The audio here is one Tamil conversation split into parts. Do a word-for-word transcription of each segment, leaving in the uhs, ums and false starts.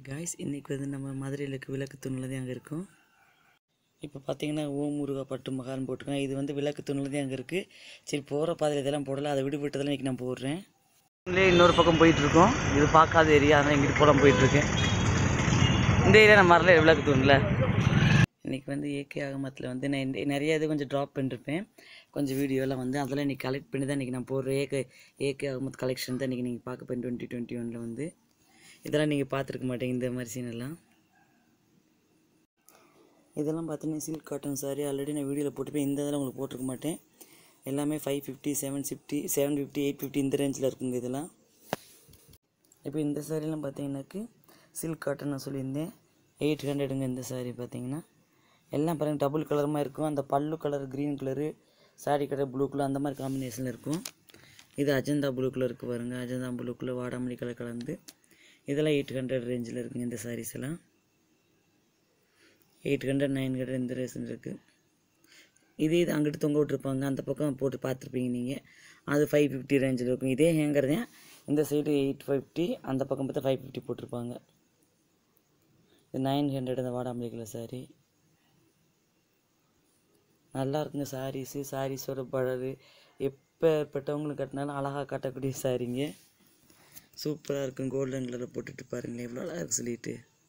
guys, இன்னைக்கு வந்து நம்ம மதுரையில் இருக்க விளக்கு தூண்ல தான் அங்கே இருக்கோம். இப்போ பார்த்தீங்கன்னா ஓம் முருகா பட்டு மகான் போட்டுருக்கேன். இது வந்து விளக்கு தூண்ல தான் அங்கே இருக்குது. சரி, போகிற பாதையில் இதெல்லாம் போடல, அதை விடு விட்டதெல்லாம் இன்றைக்கி நான் போடுறேன். இன்னொரு பக்கம் போயிட்டுருக்கோம். இது பார்க்காத ஏரியா, அதனால் இங்கிட்டு போலாம் போயிட்டுருக்கேன். இந்த ஏரியா நம்ம வரல விளக்கு தூணில். இன்றைக்கி வந்து ஏகே அகமத்தில் வந்து நான் நிறைய இது கொஞ்சம் ட்ராப் பண்ணிருப்பேன். கொஞ்சம் வீடியோலாம் வந்து அதெல்லாம் இன்றைக்கி கலெக்ட் பண்ணி தான் இன்றைக்கி நான் போடுறேன். ஏகே ஏகே அகமத் கலெக்ஷன் தான் இன்றைக்கி நீங்கள் பார்க்க போய் டுவெண்ட்டி டுவெண்ட்டி ஒனில் வந்து இதெல்லாம் நீங்கள் பார்த்துருக்க மாட்டீங்க. இந்த மாதிரி சீனெல்லாம் இதெல்லாம் பார்த்தீங்கன்னா சில்க் காட்டன் சாரி ஆல்ரெடி நான் வீடியோவில் போட்டுப்பேன். இந்த இதெல்லாம் உங்களுக்கு போட்டிருக்க மாட்டேன். எல்லாமே five fifty seven fifty seven fifty eight fifty இந்த ரேஞ்சில் இருக்குங்க இதெல்லாம். இப்போ இந்த சாரீலாம் பார்த்தீங்கன்னாக்கு சில்க் காட்டன் நான் சொல்லியிருந்தேன், எயிட் ஹண்ட்ரடுங்க. இந்த சாரீ பார்த்தீங்கன்னா எல்லாம் பாருங்கள் டபுள் கலருமாக இருக்கும். அந்த பல்லு colour green colour, sari colour blue colour, அந்த மாதிரி காம்பினேஷனில் இருக்கும். இது அஜந்தா ப்ளூ கலர் இருக்குது பாருங்கள். அஜந்தா ப்ளூ கலர் வாடாமல்லி கலர் கலந்து இதெல்லாம் எயிட் ஹண்ட்ரட் ரேஞ்சில் இருக்குங்க. இந்த சாரீஸ் எல்லாம் எயிட் ஹண்ட்ரட் நைன் ஹண்ட்ரட் இந்த ரேஷன் இருக்குது. இதே இது அங்கிட்டு தொங்க விட்டுருப்பாங்க, அந்த பக்கம் போட்டு பார்த்துருப்பீங்க நீங்கள். அது ஃபைவ் ஃபிஃப்டி ரேஞ்சில் இருக்கும். இதே ஹேங்கர் தான். இந்த சைடு எயிட் ஃபிஃப்டி, அந்த பக்கம் பார்த்தா ஃபைவ் ஃபிஃப்டி போட்டிருப்பாங்க. இது நைன் ஹண்ட்ரட் இந்த வாடாமல்லி கலர் சாரீ. நல்லா இருக்குங்க சாரீஸு. சாரீஸோட பழகு எப்போ பெற்றவங்களுக்கு கட்டினாலும் அழகாக கட்டக்கூடிய சாரீங்க. சூப்பராக இருக்கும். கோல்டன் கலரில் போட்டுட்டு பாருங்களேன் எவ்வளோ அழகாக இருக்கு சொல்லிட்டு.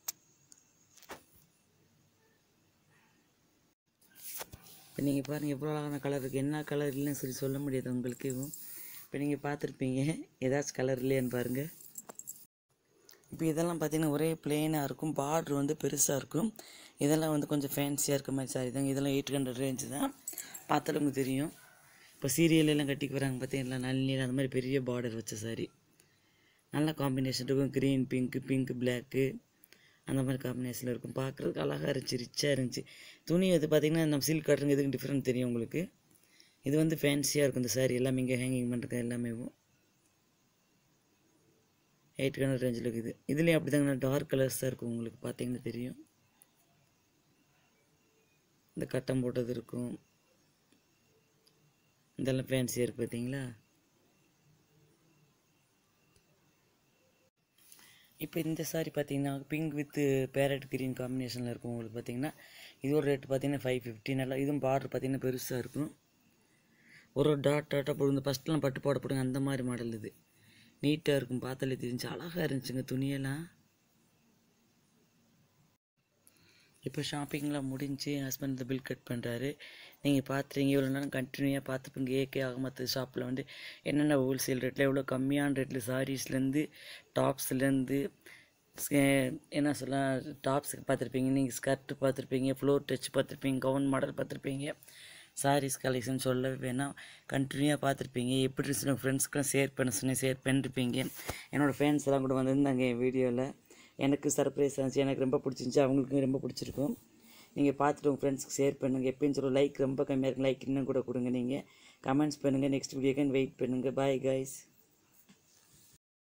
இப்போ நீங்கள் பாருங்கள் எவ்வளோ அழகான கலர் இருக்குது. என்ன கலர் இல்லைன்னு சொல்லி சொல்ல முடியாது உங்களுக்கு. இப்போ நீங்கள் பார்த்துருப்பீங்க ஏதாச்சும் கலர் இல்லையான்னு பாருங்கள். இப்போ இதெல்லாம் பார்த்தீங்கன்னா ஒரே பிளெயினாக இருக்கும். பார்ட்ரு வந்து பெருசாக இருக்கும். இதெல்லாம் வந்து கொஞ்சம் ஃபேன்சியாக இருக்க மாதிரி சாரி தாங்க. இதெல்லாம் எயிட் ஹண்ட்ரட் ரேஞ்சு தான். பார்த்தாலும் உங்களுக்கு தெரியும். இப்போ சீரியலெல்லாம் கட்டிக்கு வராங்க பார்த்தீங்கன்னா நல்ல அந்த மாதிரி பெரிய பார்டர் வச்ச சாரி. நல்ல காம்பினேஷன் இருக்கும். க்ரீன் பிங்க்கு பிங்க் பிளாக்கு அந்த மாதிரி காம்பினேஷனில் இருக்கும். பார்க்குறதுக்கு அழகாக இருந்துச்சு, ரிச்சாக இருந்துச்சு. துணி வந்து பார்த்திங்கன்னா நம்ம சில்க் காட்டுறதுக்கு எதுக்கு டிஃப்ரெண்ட் தெரியும் உங்களுக்கு. இது வந்து ஃபேன்சியாக இருக்கும். இந்த சாரி எல்லாமே இங்கே ஹேங்கிங் பண்ணுறது எல்லாமே எயிட் ஹண்ட்ரட் ரேஞ்சில் இருக்குது. இதுலேயும் அப்படி தாங்க டார்க் கலர்ஸ் தான் இருக்கும். உங்களுக்கு பார்த்தீங்கன்னா தெரியும். இந்த கட்டம் போட்டது இருக்கும். இதெல்லாம் ஃபேன்சியாக இருக்குது பார்த்தீங்களா. இப்போ இந்த சாரி பார்த்தீங்கன்னா பிங்க் வித் பேரட் க்ரீன் காம்பினேஷனில் இருக்கும். உங்களுக்கு பார்த்தீங்கன்னா இதோட ரேட் பார்த்தீங்கன்னா ஃபைவ் ஃபிஃப்டி. நல்லா இதுவும் பார்டர் பார்த்தீங்கன்னா பெருசாக இருக்கும். ஒரு ஒரு டாட் டாட்டாக போடுங்க. ஃபஸ்ட்லாம் பட்டு போட போடுங்க அந்த மாதிரி மாடல். இது நீட்டாக இருக்கும். பார்த்தாலே தெரிஞ்சு அழகாக இருந்துச்சுங்க துணியெல்லாம். இப்போ ஷாப்பிங்லாம் முடிஞ்சு ஹஸ்பண்ட் இந்த பில் கட் பண்ணுறாரு. நீங்கள் பார்த்துறீங்க இவ்வளோ நேரம் கண்டினியூவாக பார்த்துப்பீங்க. ஏகே அகமத் ஷாப்பில் வந்து என்னென்ன ஹோல்சேல் ரேட்டில் எவ்வளோ கம்மியான ரேட்டில் சாரீஸ்லேருந்து டாப்ஸ்லேருந்து என்ன சொல்லலாம் டாப்ஸுக்கு பார்த்துருப்பீங்க, நீங்கள் ஸ்கர்ட்டு பார்த்துருப்பீங்க, ஃப்ளோர் டச் பார்த்துருப்பீங்க, கவுன் மாடல் பார்த்துருப்பீங்க. சாரீஸ் கலெக்ஷன் சொல்லவே வேணாம், கண்டினியூவாக பார்த்துருப்பீங்க. எப்படி இருந்துச்சு ஃப்ரெண்ட்ஸ்க்கெலாம் ஷேர் பண்ண சொன்னேன், ஷேர் பண்ணிருப்பீங்க. என்னோடய ஃபேன்ஸ் எல்லாம் கூட வந்திருந்தாங்க என் வீடியோவில். எனக்கு சர்ப்ரைஸ் இருந்துச்சு, எனக்கு ரொம்ப பிடிச்சிருந்துச்சி, அவங்களுக்கும் ரொம்ப பிடிச்சிருக்கும். நீங்கள் பார்த்துட்டு உங்கள் ஃப்ரெண்ட்ஸ்க்கு ஷேர் பண்ணுங்கள். எப்பயும் சொல்லுவோம் லைக் ரொம்ப கம்மியாக இருக்கும், லைக் இன்னும் கூட கொடுங்க. நீங்கள் கமெண்ட்ஸ் பண்ணுங்கள். நெக்ஸ்ட் வீடியோக்கு வெயிட் பண்ணுங்கள். Bye guys.